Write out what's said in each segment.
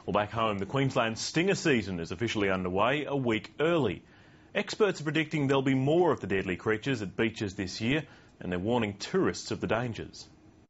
Well, back home, the Queensland stinger season is officially underway a week early. Experts are predicting there'll be more of the deadly creatures at beaches this year, and they're warning tourists of the dangers.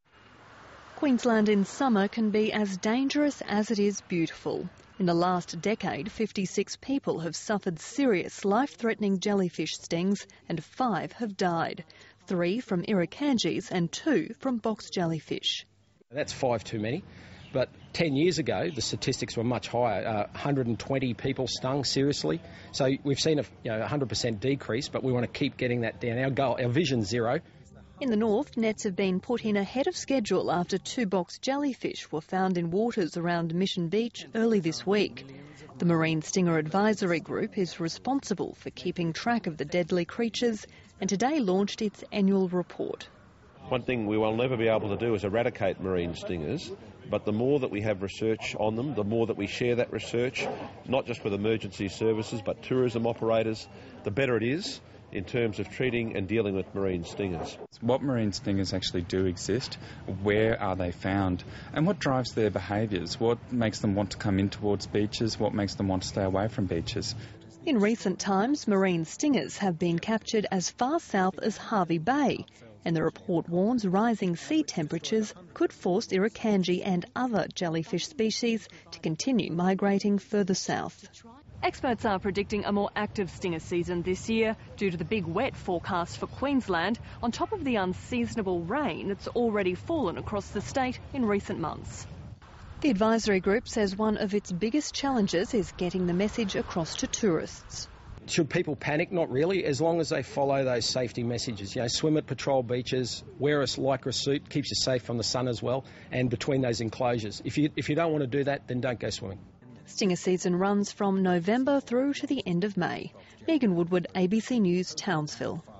Queensland in summer can be as dangerous as it is beautiful. In the last decade, 56 people have suffered serious life-threatening jellyfish stings and 5 have died. 3 from irukandjis and 2 from box jellyfish. That's 5 too many. But 10 years ago, the statistics were much higher. 120 people stung seriously. So we've seen a 100% decrease, but we want to keep getting that down. Our goal, our vision's 0. In the north, nets have been put in ahead of schedule after 2 box jellyfish were found in waters around Mission Beach early this week. The Marine Stinger Advisory Group is responsible for keeping track of the deadly creatures and today launched its annual report. One thing we will never be able to do is eradicate marine stingers, but the more that we have research on them, the more that we share that research, not just with emergency services but tourism operators, the better it is in terms of treating and dealing with marine stingers. What marine stingers actually do exist, where are they found, and what drives their behaviours? What makes them want to come in towards beaches? What makes them want to stay away from beaches? In recent times, marine stingers have been captured as far south as Hervey Bay, and the report warns rising sea temperatures could force irukandji and other jellyfish species to continue migrating further south. Experts are predicting a more active stinger season this year due to the big wet forecast for Queensland, on top of the unseasonable rain that's already fallen across the state in recent months. The advisory group says one of its biggest challenges is getting the message across to tourists. Should people panic? Not really, as long as they follow those safety messages. Swim at patrol beaches, wear a lycra suit, keeps you safe from the sun as well, and between those enclosures. If you don't want to do that, then don't go swimming. Stinger season runs from November through to the end of May. Megan Woodward, ABC News, Townsville.